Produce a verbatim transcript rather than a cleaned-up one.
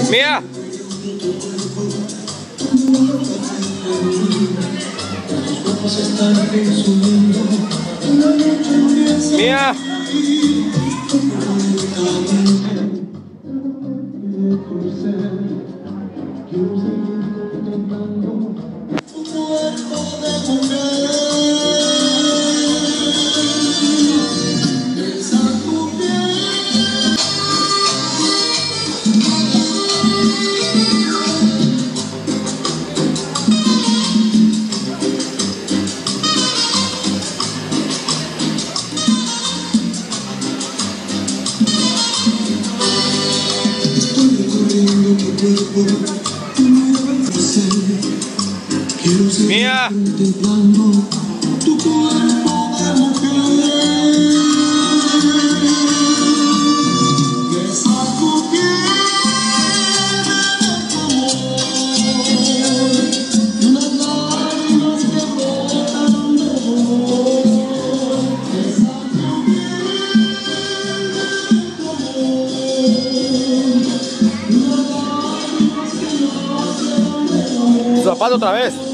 Mía. Mía. Mía. Tu cuerpo de mujer, esa tu piel de amor, y unas lágrimas que brotan de dolor, esa tu piel de amor, y unas lágrimas que nacen de amor. Zapato otra vez.